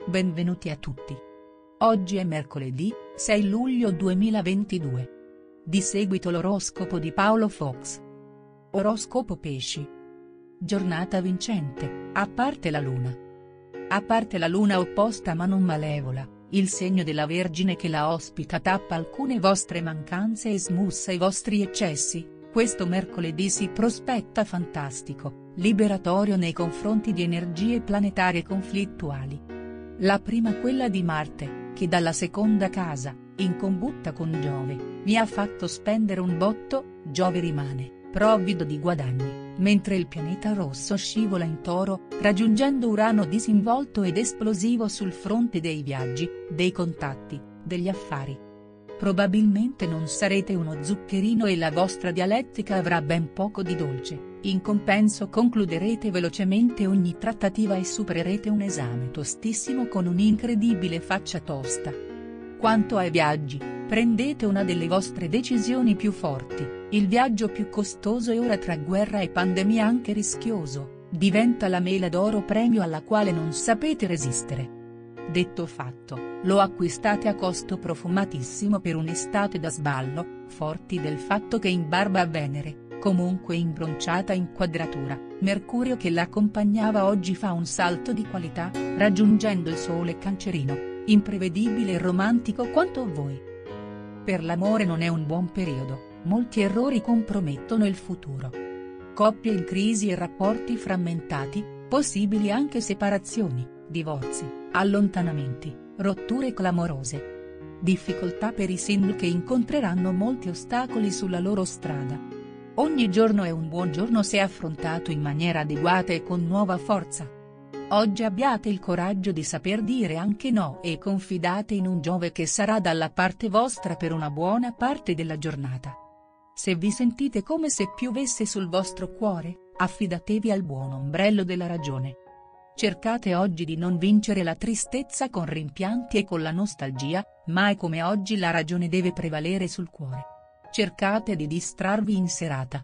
Benvenuti a tutti. Oggi è mercoledì, 6 luglio 2022. Di seguito l'oroscopo di Paolo Fox. Oroscopo Pesci. Giornata vincente, a parte la luna. A parte la luna opposta ma non malevola, il segno della Vergine che la ospita tappa alcune vostre mancanze e smussa i vostri eccessi. Questo mercoledì si prospetta fantastico, liberatorio nei confronti di energie planetarie conflittuali. La prima quella di Marte, che dalla seconda casa, in combutta con Giove, vi ha fatto spendere un botto. Giove rimane, provvido di guadagni, mentre il pianeta rosso scivola in Toro, raggiungendo Urano disinvolto ed esplosivo sul fronte dei viaggi, dei contatti, degli affari. Probabilmente non sarete uno zuccherino e la vostra dialettica avrà ben poco di dolce, in compenso concluderete velocemente ogni trattativa e supererete un esame tostissimo con un'incredibile faccia tosta. Quanto ai viaggi, prendete una delle vostre decisioni più forti, il viaggio più costoso e ora tra guerra e pandemia anche rischioso, diventa la mela d'oro premio alla quale non sapete resistere. Detto fatto, lo acquistate a costo profumatissimo per un'estate da sballo, forti del fatto che in barba a Venere, comunque imbronciata in quadratura, Mercurio che l'accompagnava oggi fa un salto di qualità, raggiungendo il Sole Cancerino, imprevedibile e romantico quanto voi. Per l'amore non è un buon periodo, molti errori compromettono il futuro. Coppie in crisi e rapporti frammentati, possibili anche separazioni, divorzi, allontanamenti, rotture clamorose. Difficoltà per i single che incontreranno molti ostacoli sulla loro strada. Ogni giorno è un buon giorno se affrontato in maniera adeguata e con nuova forza. Oggi abbiate il coraggio di saper dire anche no e confidate in un Giove che sarà dalla parte vostra per una buona parte della giornata. Se vi sentite come se piovesse sul vostro cuore, affidatevi al buon ombrello della ragione. Cercate oggi di non vincere la tristezza con rimpianti e con la nostalgia, mai come oggi la ragione deve prevalere sul cuore. Cercate di distrarvi in serata.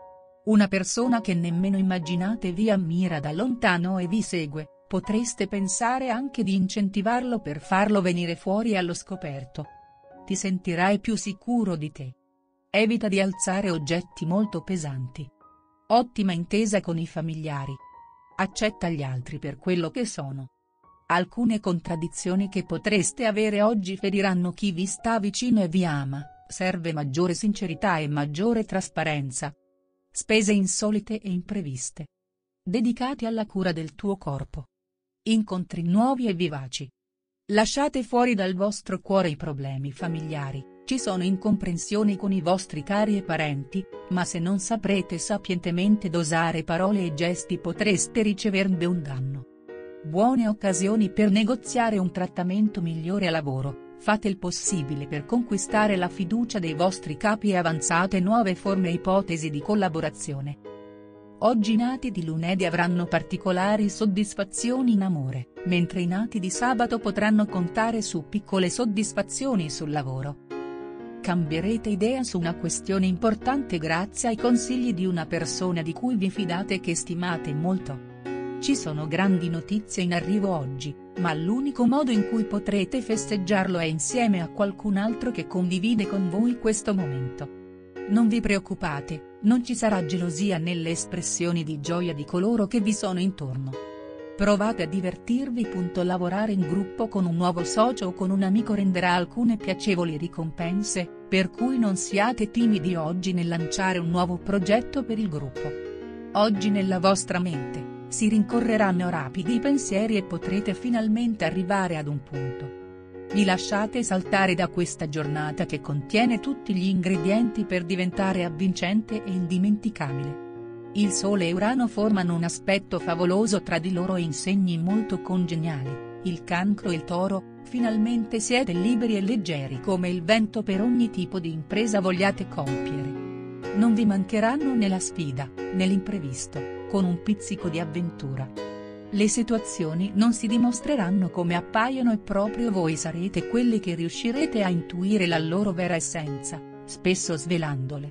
Una persona che nemmeno immaginate vi ammira da lontano e vi segue, potreste pensare anche di incentivarlo per farlo venire fuori allo scoperto. Ti sentirai più sicuro di te. Evita di alzare oggetti molto pesanti. Ottima intesa con i familiari. Accetta gli altri per quello che sono. Alcune contraddizioni che potreste avere oggi feriranno chi vi sta vicino e vi ama, serve maggiore sincerità e maggiore trasparenza. Spese insolite e impreviste. Dedicati alla cura del tuo corpo. Incontri nuovi e vivaci. Lasciate fuori dal vostro cuore i problemi familiari, ci sono incomprensioni con i vostri cari e parenti, ma se non saprete sapientemente dosare parole e gesti potreste riceverne un danno. Buone occasioni per negoziare un trattamento migliore a lavoro, fate il possibile per conquistare la fiducia dei vostri capi e avanzate nuove forme e ipotesi di collaborazione. Oggi i nati di lunedì avranno particolari soddisfazioni in amore, mentre i nati di sabato potranno contare su piccole soddisfazioni sul lavoro. Cambierete idea su una questione importante grazie ai consigli di una persona di cui vi fidate e che stimate molto. Ci sono grandi notizie in arrivo oggi, ma l'unico modo in cui potrete festeggiarlo è insieme a qualcun altro che condivide con voi questo momento. Non vi preoccupate, non ci sarà gelosia nelle espressioni di gioia di coloro che vi sono intorno. Provate a divertirvi. Lavorare in gruppo con un nuovo socio o con un amico renderà alcune piacevoli ricompense, per cui non siate timidi oggi nel lanciare un nuovo progetto per il gruppo. Oggi nella vostra mente si rincorreranno rapidi pensieri e potrete finalmente arrivare ad un punto. Vi lasciate saltare da questa giornata che contiene tutti gli ingredienti per diventare avvincente e indimenticabile. Il Sole e Urano formano un aspetto favoloso tra di loro e in segni molto congeniali, il Cancro e il Toro, finalmente siete liberi e leggeri come il vento per ogni tipo di impresa vogliate compiere. Non vi mancheranno né la sfida, né l'imprevisto, con un pizzico di avventura. Le situazioni non si dimostreranno come appaiono e proprio voi sarete quelli che riuscirete a intuire la loro vera essenza, spesso svelandole.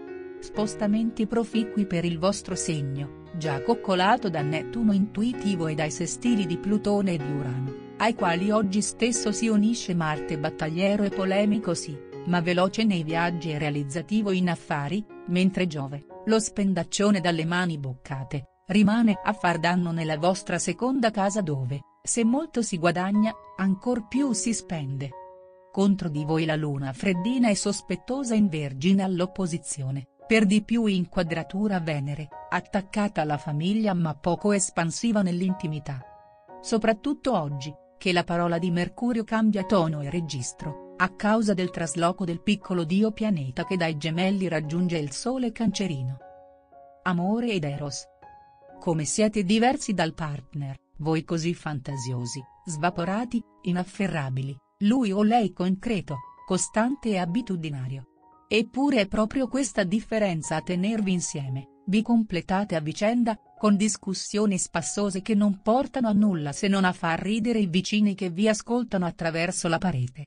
Spostamenti proficui per il vostro segno, già coccolato da Nettuno intuitivo e dai sestili di Plutone e di Urano. ai quali oggi stesso si unisce Marte, battagliero e polemico sì, ma veloce nei viaggi e realizzativo in affari, mentre Giove, lo spendaccione dalle mani boccate, rimane a far danno nella vostra seconda casa dove, se molto si guadagna, ancor più si spende. Contro di voi la luna freddina e sospettosa in Vergine all'opposizione, per di più in quadratura Venere, attaccata alla famiglia ma poco espansiva nell'intimità. Soprattutto oggi, che la parola di Mercurio cambia tono e registro, a causa del trasloco del piccolo dio pianeta che dai Gemelli raggiunge il Sole Cancerino. Amore ed Eros. Come siete diversi dal partner, voi così fantasiosi, svaporati, inafferrabili, lui o lei concreto, costante e abitudinario. Eppure è proprio questa differenza a tenervi insieme, vi completate a vicenda, con discussioni spassose che non portano a nulla se non a far ridere i vicini che vi ascoltano attraverso la parete.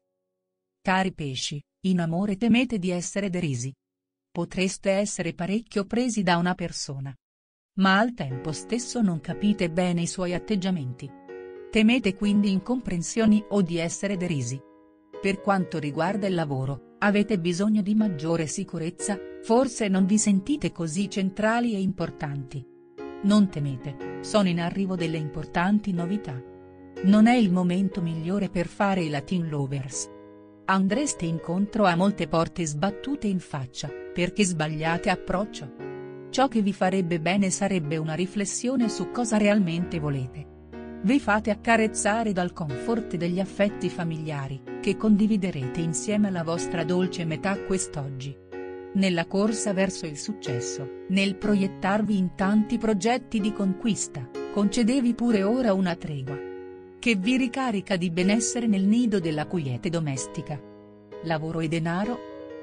Cari pesci, in amore temete di essere derisi. Potreste essere parecchio presi da una persona, ma al tempo stesso non capite bene i suoi atteggiamenti. Temete quindi incomprensioni o di essere derisi. Per quanto riguarda il lavoro, avete bisogno di maggiore sicurezza, forse non vi sentite così centrali e importanti. Non temete, sono in arrivo delle importanti novità. Non è il momento migliore per fare i Latin lovers. Andreste incontro a molte porte sbattute in faccia, perché sbagliate approccio. Ciò che vi farebbe bene sarebbe una riflessione su cosa realmente volete. Vi fate accarezzare dal comfort degli affetti familiari, che condividerete insieme alla vostra dolce metà quest'oggi. Nella corsa verso il successo, nel proiettarvi in tanti progetti di conquista, concedevi pure ora una tregua che vi ricarica di benessere nel nido della quiete domestica. Lavoro e denaro?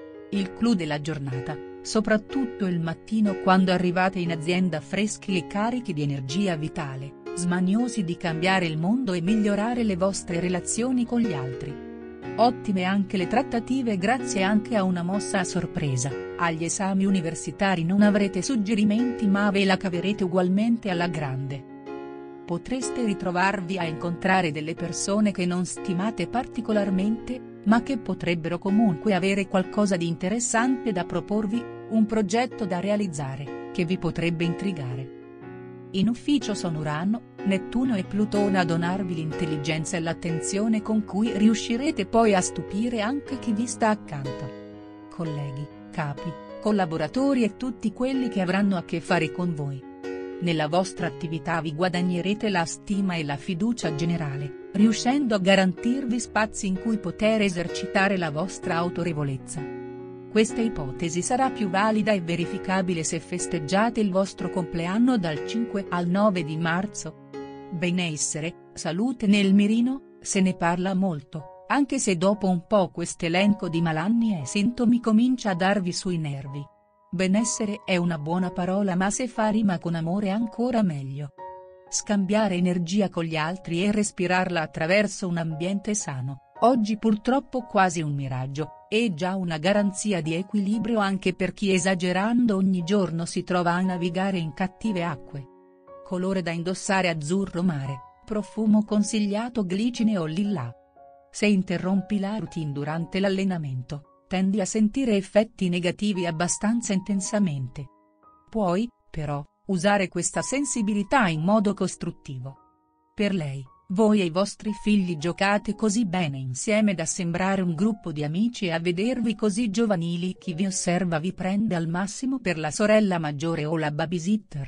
Il clou della giornata, soprattutto il mattino quando arrivate in azienda freschi e carichi di energia vitale, smaniosi di cambiare il mondo e migliorare le vostre relazioni con gli altri. Ottime anche le trattative grazie anche a una mossa a sorpresa, agli esami universitari non avrete suggerimenti ma ve la caverete ugualmente alla grande. Potreste ritrovarvi a incontrare delle persone che non stimate particolarmente, ma che potrebbero comunque avere qualcosa di interessante da proporvi, un progetto da realizzare, che vi potrebbe intrigare. In ufficio sono Urano, Nettuno e Plutone a donarvi l'intelligenza e l'attenzione con cui riuscirete poi a stupire anche chi vi sta accanto. Colleghi, capi, collaboratori e tutti quelli che avranno a che fare con voi. Nella vostra attività vi guadagnerete la stima e la fiducia generale, riuscendo a garantirvi spazi in cui poter esercitare la vostra autorevolezza. Questa ipotesi sarà più valida e verificabile se festeggiate il vostro compleanno dal 5 al 9 di marzo. Benessere, salute nel mirino, se ne parla molto, anche se dopo un po' quest'elenco di malanni e sintomi comincia a darvi sui nervi. Benessere è una buona parola ma se fa rima con amore è ancora meglio. Scambiare energia con gli altri e respirarla attraverso un ambiente sano, oggi purtroppo quasi un miraggio, è già una garanzia di equilibrio anche per chi esagerando ogni giorno si trova a navigare in cattive acque. Colore da indossare azzurro mare, profumo consigliato glicine o lilla. Se interrompi la routine durante l'allenamento, tendi a sentire effetti negativi abbastanza intensamente. Puoi, però, usare questa sensibilità in modo costruttivo. Per lei, voi e i vostri figli giocate così bene insieme da sembrare un gruppo di amici e a vedervi così giovanili chi vi osserva vi prende al massimo per la sorella maggiore o la babysitter.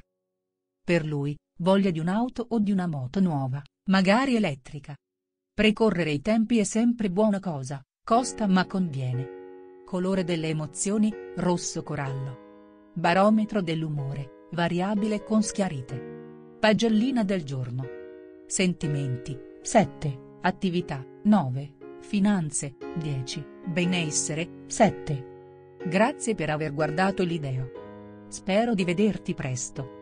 Per lui, voglia di un'auto o di una moto nuova, magari elettrica. Precorrere i tempi è sempre buona cosa, costa ma conviene. Colore delle emozioni, rosso corallo. Barometro dell'umore, variabile con schiarite. Pagellina del giorno. Sentimenti, 7, attività, 9, finanze, 10, benessere, 7. Grazie per aver guardato il video. Spero di vederti presto.